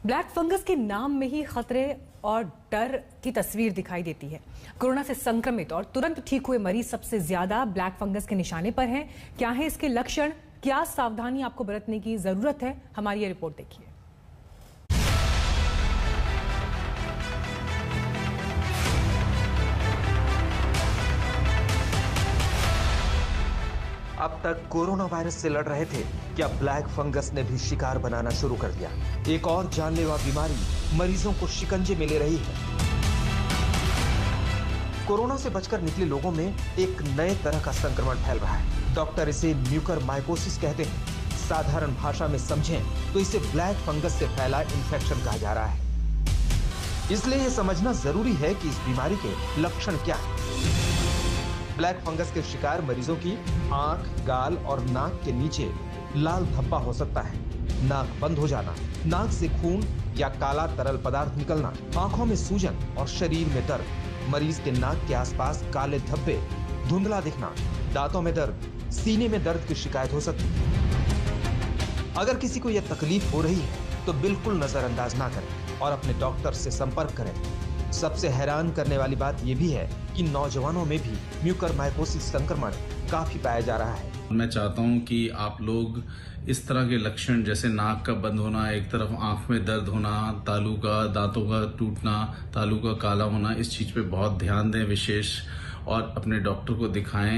Black fungus के नाम में ही खतरे और डर की तस्वीर दिखाई देती है। कोरोना से संक्रमित और तुरंत ठीक हुए मरीज सबसे ज्यादा ब्लैक फंगस के निशाने पर हैं। क्या है इसके लक्षण, क्या सावधानी आपको बरतने की जरूरत है, हमारी ये रिपोर्ट देखिए। अब तक कोरोना वायरस से लड़ रहे थे, क्या ब्लैक फंगस ने भी शिकार बनाना शुरू कर दिया। एक और जानलेवा बीमारी मरीजों को शिकंजे में ले रही है। कोरोना से बचकर निकले लोगों में एक नए तरह का संक्रमण फैल रहा है। डॉक्टर इसे म्यूकरमाइकोसिस कहते हैं। साधारण भाषा में समझें तो इसे ब्लैक फंगस से फैला इन्फेक्शन कहा जा रहा है। इसलिए यह समझना जरूरी है कि इस बीमारी के लक्षण क्या है। ब्लैक फंगस के शिकार मरीजों की आंख, गाल और नाक के नीचे लाल धब्बा हो सकता है। नाक बंद हो जाना, नाक से खून या काला तरल पदार्थ निकलना, आंखों में सूजन और शरीर में दर्द, मरीज के नाक के आसपास काले धब्बे, धुंधला दिखना, दांतों में दर्द, सीने में दर्द की शिकायत हो सकती है। अगर किसी को यह तकलीफ हो रही है तो बिल्कुल नजरअंदाज ना करें और अपने डॉक्टर से संपर्क करें। सबसे हैरान करने वाली बात यह भी है कि नौजवानों में भी म्यूकरमाइकोसिस संक्रमण काफी पाया जा रहा है। मैं चाहता हूं कि आप लोग इस तरह के लक्षण जैसे नाक का बंद होना, एक तरफ आंख में दर्द होना, तालू का, दांतों का टूटना, तालू का काला होना, इस चीज पे बहुत ध्यान दें विशेष, और अपने डॉक्टर को दिखाएं।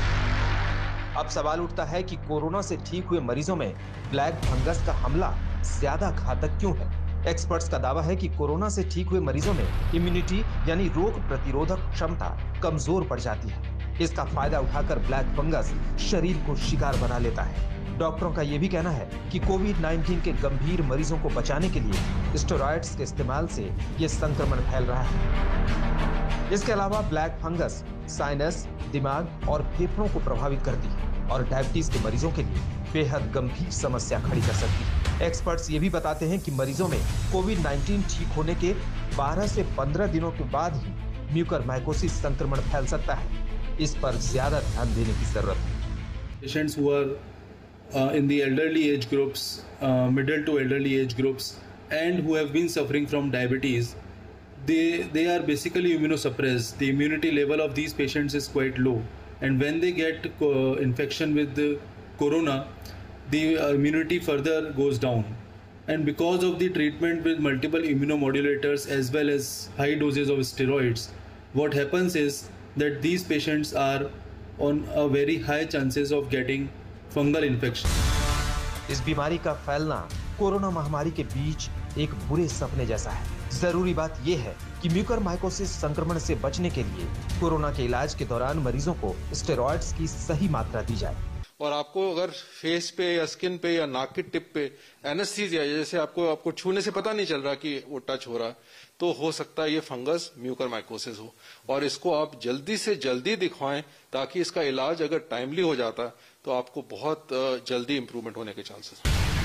अब सवाल उठता है कि कोरोना से ठीक हुए मरीजों में ब्लैक फंगस का हमला ज्यादा घातक क्यों है। एक्सपर्ट्स का दावा है कि कोरोना से ठीक हुए मरीजों में इम्यूनिटी यानी रोग प्रतिरोधक क्षमता कमजोर पड़ जाती है। इसका फायदा उठाकर ब्लैक फंगस शरीर को शिकार बना लेता है। डॉक्टरों का यह भी कहना है कि कोविड-19 के गंभीर मरीजों को बचाने के लिए स्टेरॉइड्स के इस्तेमाल से यह संक्रमण फैल रहा है। इसके अलावा ब्लैक फंगस साइनस, दिमाग और फेफड़ों को प्रभावित करती है और डायबिटीज के मरीजों के लिए बेहद गंभीर समस्या खड़ी कर सकती है। एक्सपर्ट्स ये भी बताते हैं कि मरीजों में कोविड-19 ठीक होने के 12 से 15 दिनों के बाद ही म्यूकरमाइकोसिस संक्रमण फैल सकता है। इस पर ज्यादा ध्यान देने की जरूरत है। Patients who are in the elderly age groups, middle to elderly age groups, and who have been suffering from diabetes, they are basically immunosuppressed. The immunity level of these patients is quite low, and when they get infection with the corona, the immunity further goes down. And because of the treatment with multiple immunomodulators as well as high doses of steroids, what happens is that these patients are on a very high chances of getting fungal infection. इस बीमारी का फैलना corona महामारी के बीच एक बुरे सपने जैसा है। जरूरी बात यह है कि म्यूकरमाइकोसिस संक्रमण से बचने के लिए कोरोना के इलाज के दौरान मरीजों को स्टेरॉइड्स की सही मात्रा दी जाए। और आपको अगर फेस पे या स्किन पे या नाक की टिप पे एनेस्थीसिया, जैसे आपको छूने से पता नहीं चल रहा कि वो टच हो रहा है, तो हो सकता है ये फंगस म्यूकरमाइकोसिस हो, और इसको आप जल्दी से जल्दी दिखवाएं ताकि इसका इलाज अगर टाइमली हो जाता तो आपको बहुत जल्दी इंप्रूवमेंट होने के चांसेस।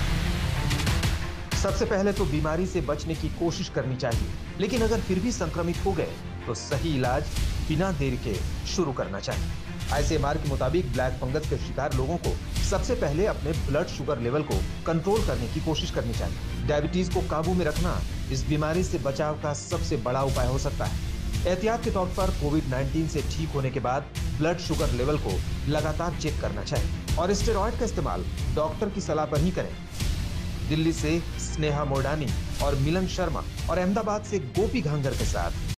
सबसे पहले तो बीमारी से बचने की कोशिश करनी चाहिए, लेकिन अगर फिर भी संक्रमित हो गए तो सही इलाज बिना देर के शुरू करना चाहिए। आईसीएमआर के मुताबिक ब्लैक फंगस के शिकार लोगों को सबसे पहले अपने ब्लड शुगर लेवल को कंट्रोल करने की कोशिश करनी चाहिए। डायबिटीज को काबू में रखना इस बीमारी से बचाव का सबसे बड़ा उपाय हो सकता है। एहतियात के तौर पर कोविड-19 से ठीक होने के बाद ब्लड शुगर लेवल को लगातार चेक करना चाहिए और स्टेरॉइड का इस्तेमाल डॉक्टर की सलाह पर ही करें। दिल्ली से स्नेहा मोडानी और मिलन शर्मा और अहमदाबाद से गोपी घांगर के साथ